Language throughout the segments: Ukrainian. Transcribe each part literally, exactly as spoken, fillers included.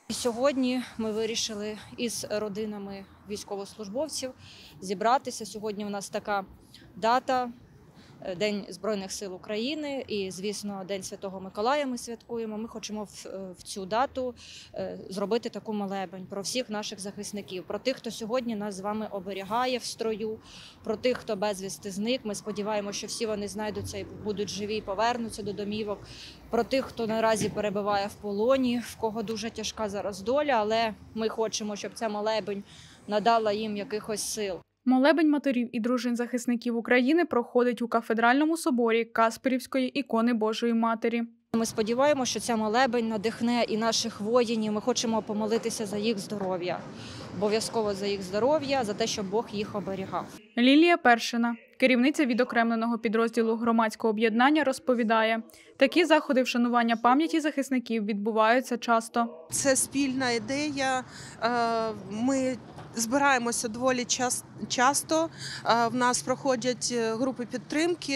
Сьогодні ми вирішили із родинами військовослужбовців зібратися. Сьогодні у нас така дата – День Збройних сил України і, звісно, День Святого Миколая ми святкуємо. Ми хочемо в, в цю дату зробити таку молебень про всіх наших захисників, про тих, хто сьогодні нас з вами оберігає в строю, про тих, хто безвісти зник. Ми сподіваємося, що всі вони знайдуться і будуть живі, і повернуться до домівок. Про тих, хто наразі перебуває в полоні, в кого дуже тяжка зараз доля, але ми хочемо, щоб ця молебень надала їм якихось сил. Молебень матерів і дружин захисників України проходить у кафедральному соборі Касперівської ікони Божої Матері. Ми сподіваємося, що ця молебень надихне і наших воїнів. Ми хочемо помолитися за їх здоров'я, обов'язково за їх здоров'я, за те, щоб Бог їх оберігав. Лілія Першина, керівниця відокремленого підрозділу громадського об'єднання, розповідає, такі заходи вшанування пам'яті захисників відбуваються часто. Це спільна ідея. Ми збираємося доволі часто. В нас проходять групи підтримки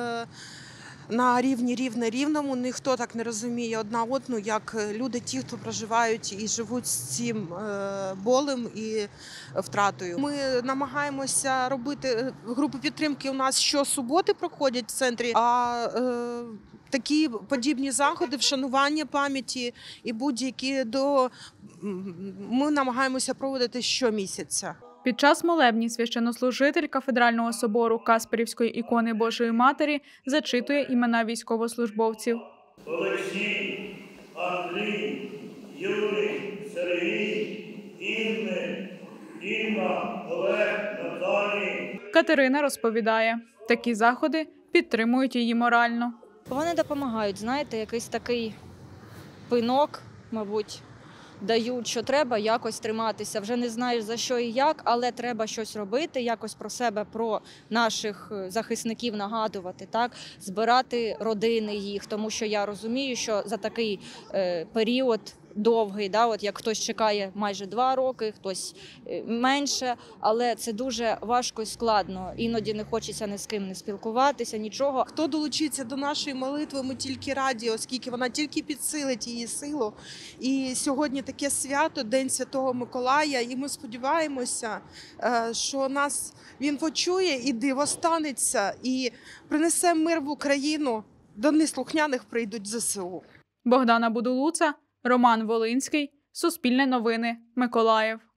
на рівні рівне-рівному. Ніхто так не розуміє одна одну, як люди, ті, хто проживають і живуть з цим болем і втратою. Ми намагаємося робити групи підтримки. У нас щосуботи проходять в центрі, а такі подібні заходи, вшанування пам'яті і будь-які до ми намагаємося проводити щомісяця. Під час молебні священнослужитель кафедрального собору Касперівської ікони Божої Матері зачитує імена військовослужбовців. Олексій, Андрій, Юрій, Сергій, Інни, Інна, Олег, Наталій. Катерина розповідає, такі заходи підтримують її морально. Вони допомагають, знаєте, якийсь такий пинок, мабуть, дають, що треба якось триматися. Вже не знаєш за що і як, але треба щось робити, якось про себе, про наших захисників нагадувати, так, збирати родини їх, тому що я розумію, що за такий е, період довгий, да, от як хтось чекає майже два роки, хтось менше, але це дуже важко і складно. Іноді не хочеться ні з ким не спілкуватися, нічого. Хто долучиться до нашої молитви, ми тільки раді, оскільки вона тільки підсилить її силу. І сьогодні таке свято, День Святого Миколая, і ми сподіваємося, що нас він почує і диво станеться, і принесе мир в Україну, до неслухняних прийдуть зе се у. Богдана Будулуца, Роман Волинський, Суспільне новини, Миколаїв.